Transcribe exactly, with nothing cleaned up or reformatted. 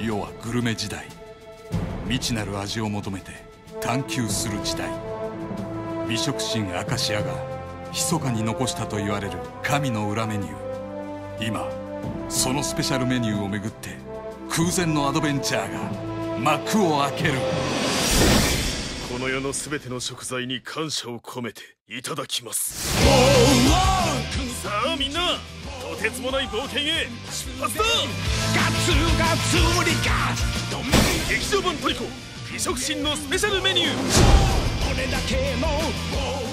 世はグルメ時代。未知なる味を求めて探求する時代。美食神アカシアが密かに残したと言われる神の裏メニュー。今そのスペシャルメニューをめぐって空前のアドベンチャーが幕を開ける。 この世のすべての食材に感謝を込めていただきます。さあみんな、とてつもない冒険へ出発だ。劇場版トリコ美食神のスペシャルメニュー。